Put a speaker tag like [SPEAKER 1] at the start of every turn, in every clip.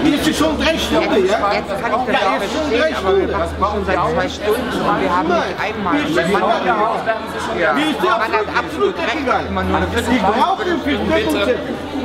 [SPEAKER 1] Ist es schon 3 Stunden, ja?
[SPEAKER 2] Jetzt kann ich das auch verstehen, aber wir warten schon seit 2 Stunden und wir haben nicht einmal. Man hat absolut recht, immer nur eine
[SPEAKER 1] Ich brauche den Verspätungszettel.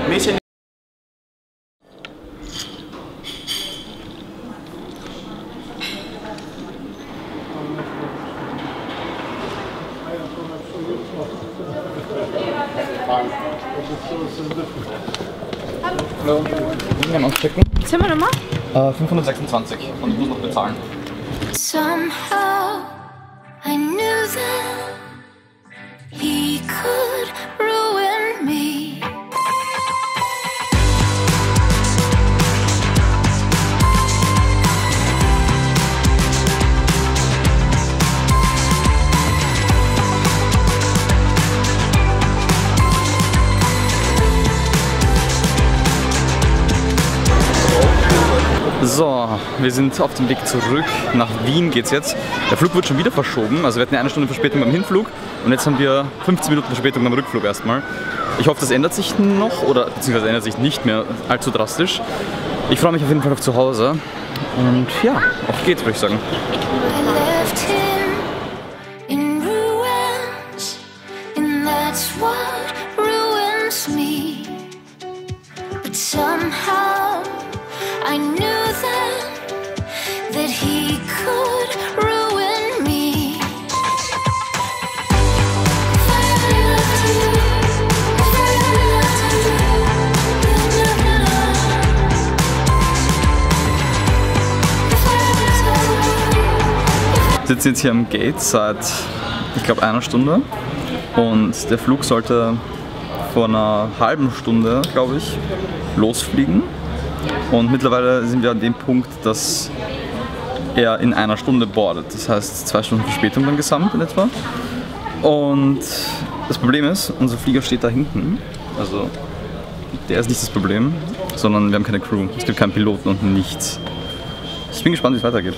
[SPEAKER 3] Hallo. Können wir auschecken?
[SPEAKER 4] Zimmernummer?
[SPEAKER 3] 526 und ich muss noch bezahlen.
[SPEAKER 5] Somehow I knew that he could ruin me.
[SPEAKER 3] So, wir sind auf dem Weg zurück. Nach Wien geht's jetzt. Der Flug wird schon wieder verschoben. Also wir hatten ja 1 Stunde Verspätung beim Hinflug und jetzt haben wir 15 Minuten Verspätung beim Rückflug erstmal. Ich hoffe, das ändert sich noch oder beziehungsweise ändert sich nicht mehr allzu drastisch. Ich freue mich auf jeden Fall auf zu Hause. Und ja, auf geht's, würde ich sagen.
[SPEAKER 5] I left him in ruins, and that's what ruins me. But somehow I knew that he could ruin me. If I ever loved you, if I ever loved you, you'll never know. If I ever told you.
[SPEAKER 3] Wir sitzen jetzt hier am Gate seit, ich glaube, 1 Stunde und der Flug sollte vor einer halben Stunde, glaube ich, losfliegen. Und mittlerweile sind wir an dem Punkt, dass er in 1 Stunde boardet. Das heißt 2 Stunden Verspätung dann gesamt in etwa. Und das Problem ist, unser Flieger steht da hinten. Also der ist nicht das Problem, sondern wir haben keine Crew. Es gibt keinen Piloten und nichts. Ich bin gespannt, wie es weitergeht.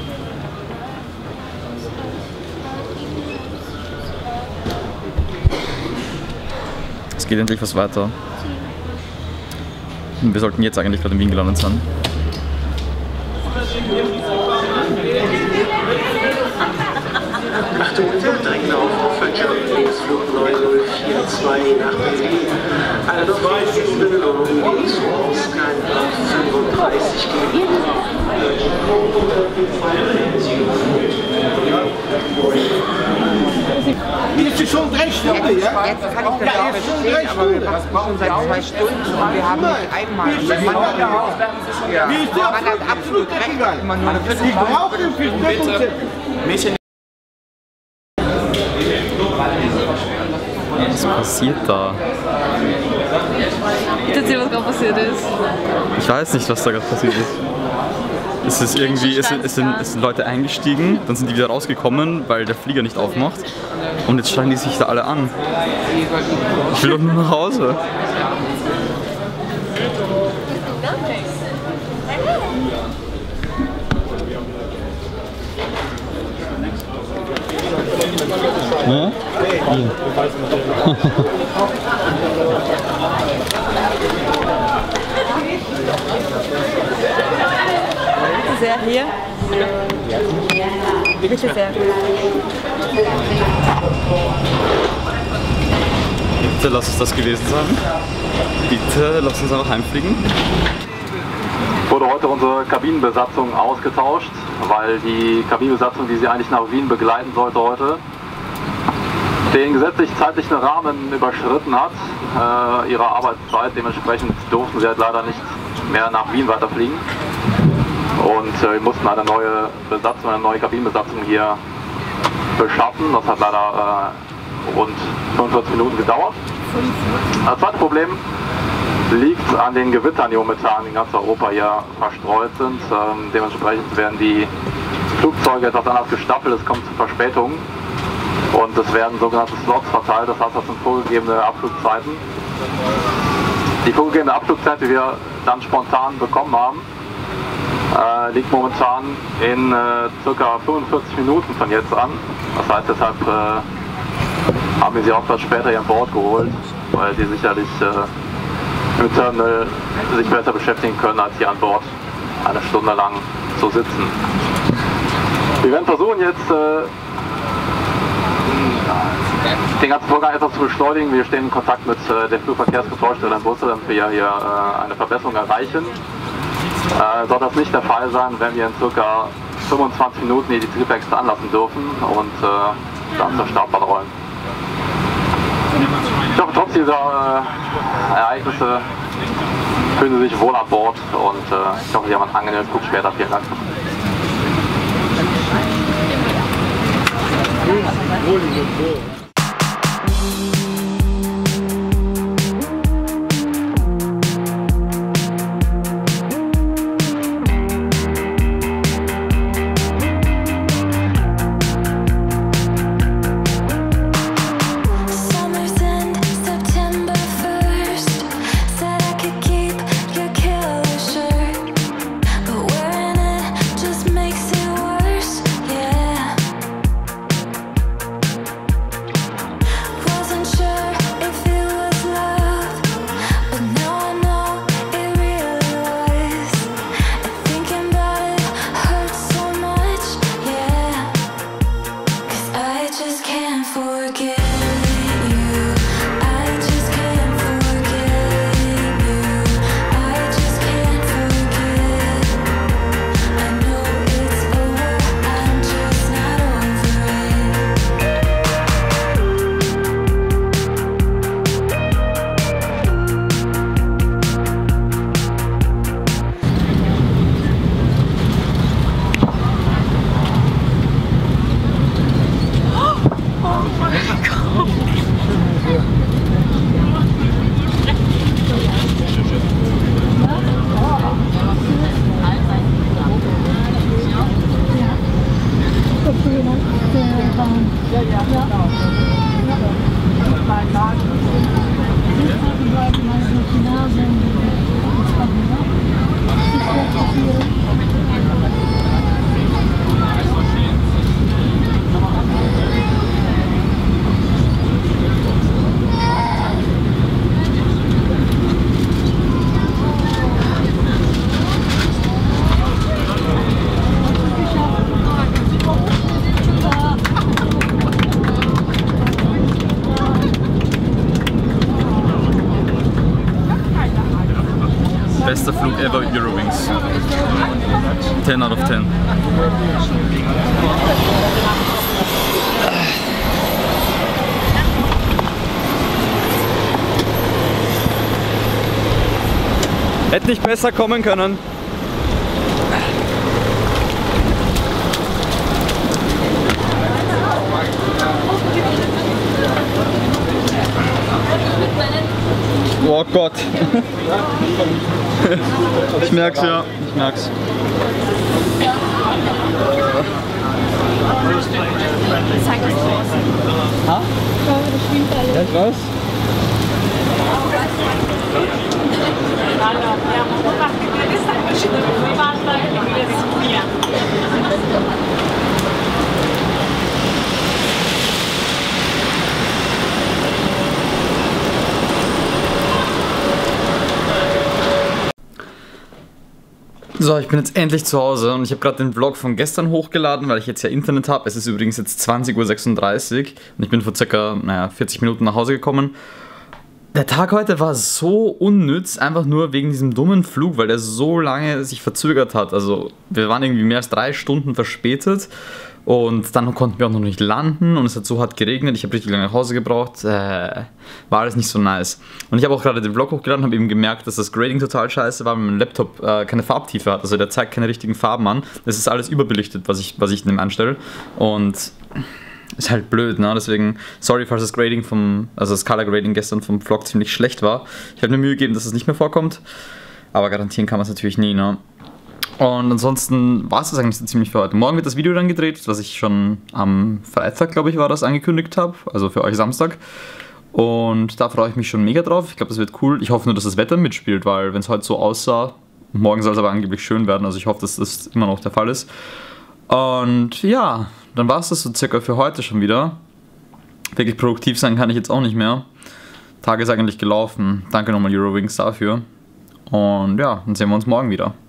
[SPEAKER 3] Es geht endlich was weiter. Wir sollten jetzt eigentlich gerade in Wien gelandet sein.
[SPEAKER 6] Achtung, dringender Aufruf für Flug 9042 nach Berlin. Alle noch fließende Belohnungen, die zu Ausgang auf 35 gehen.
[SPEAKER 1] Ist es schon 3 Stunden, ja?
[SPEAKER 2] Jetzt kann ich das auch verstehen, aber wir warten schon seit 2 Stunden und wir haben nicht einmal. Man hat absolut recht, immer nur eine
[SPEAKER 1] Ich brauche den Verspätungszettel.
[SPEAKER 3] Was passiert da?
[SPEAKER 4] Erzähl, was gerade passiert ist.
[SPEAKER 3] Ich weiß nicht, was da gerade passiert ist. Es ist irgendwie, es sind Leute eingestiegen, dann sind die wieder rausgekommen, weil der Flieger nicht aufmacht. Und jetzt schreien die sich da alle an. Ich will doch nur nach Hause. Ja?
[SPEAKER 4] Sehr hier. Bitte sehr.
[SPEAKER 3] Bitte lass es das gewesen sein. Bitte lass uns einfach heimfliegen. Wurde heute unsere Kabinenbesatzung ausgetauscht, weil die Kabinenbesatzung, die sie eigentlich nach Wien begleiten sollte heute, den gesetzlich zeitlichen Rahmen überschritten hat, ihrer Arbeitszeit. Dementsprechend durften sie halt leider nicht mehr nach Wien weiterfliegen. Und wir mussten eine neue Besatzung, eine neue Kabinenbesatzung hier beschaffen. Das hat leider rund 45 Minuten gedauert. Das zweite Problem liegt an den Gewittern, die momentan in ganz Europa hier verstreut sind. Dementsprechend werden die Flugzeuge etwas anders gestaffelt, es kommt zu Verspätungen. Und es werden sogenannte Slots verteilt, das heißt, das sind vorgegebene Abflugzeiten. Die vorgegebene Abflugzeit, die wir dann spontan bekommen haben, liegt momentan in ca. 45 Minuten von jetzt an. Das heißt, deshalb haben wir sie auch etwas später hier an Bord geholt, weil sie sicherlich im Terminal sich besser beschäftigen können, als hier an Bord eine Stunde lang zu sitzen. Wir werden versuchen jetzt den ganzen Vorgang etwas zu beschleunigen. Wir stehen in Kontakt mit der Flugverkehrskontrollstelle in Brüssel, damit wir hier eine Verbesserung erreichen. Soll das nicht der Fall sein, wenn wir in ca. 25 Minuten hier die Triebwerkste anlassen dürfen und dann zur Startbahn rollen. Ich hoffe, trotz dieser Ereignisse fühlen Sie sich wohl an Bord und ich hoffe, Sie haben einen angenehmen Flug später. Vielen Dank.
[SPEAKER 5] Summer's end, September 1st. Said I could keep your killer shirt, but wearing it just makes it worse. Yeah. Wasn't sure if it was love, but now I know it really was. And thinking about it hurts so much. Yeah. 'Cause I just can't forget you. I just can't forget you. I just can't forget. I know it's over, I'm just not over it.
[SPEAKER 7] Bester Flug ever, Eurowings. 10 out of 10. Hätte nicht besser kommen können. Oh Gott. Ich merk's, ja. Ich merk's. Ha? Ja, ich weiß. So, ich bin jetzt endlich zu Hause und ich habe gerade den Vlog von gestern hochgeladen, weil ich jetzt ja Internet habe. Es ist übrigens jetzt 20:36 Uhr und ich bin vor ca. 40 Minuten nach Hause gekommen. Der Tag heute war so unnütz, einfach nur wegen diesem dummen Flug, weil der so lange sich verzögert hat. Also wir waren irgendwie mehr als 3 Stunden verspätet und dann konnten wir auch noch nicht landen und es hat so hart geregnet. Ich habe richtig lange nach Hause gebraucht. War alles nicht so nice. Und ich habe auch gerade den Vlog hochgeladen und habe eben gemerkt, dass das Grading total scheiße war, weil mein Laptop keine Farbtiefe hat. Also der zeigt keine richtigen Farben an. Das ist alles überbelichtet, was ich in dem anstelle. Und ist halt blöd, ne? Deswegen, sorry, falls das Grading das Color Grading gestern vom Vlog ziemlich schlecht war. Ich habe mir Mühe gegeben, dass es nicht mehr vorkommt. Aber garantieren kann man es natürlich nie, ne? Und ansonsten war es das eigentlich so ziemlich für heute. Morgen wird das Video dann gedreht, was ich schon am Freitag, glaube ich, war das, angekündigt habe. Also für euch Samstag. Und da freue ich mich schon mega drauf. Ich glaube, das wird cool. Ich hoffe nur, dass das Wetter mitspielt, weil wenn es heute so aussah, morgen soll es aber angeblich schön werden. Also ich hoffe, dass das immer noch der Fall ist. Und ja, dann war es das so circa für heute schon wieder. Wirklich produktiv sein kann ich jetzt auch nicht mehr. Tag ist eigentlich gelaufen. Danke nochmal Eurowings dafür. Und ja, dann sehen wir uns morgen wieder.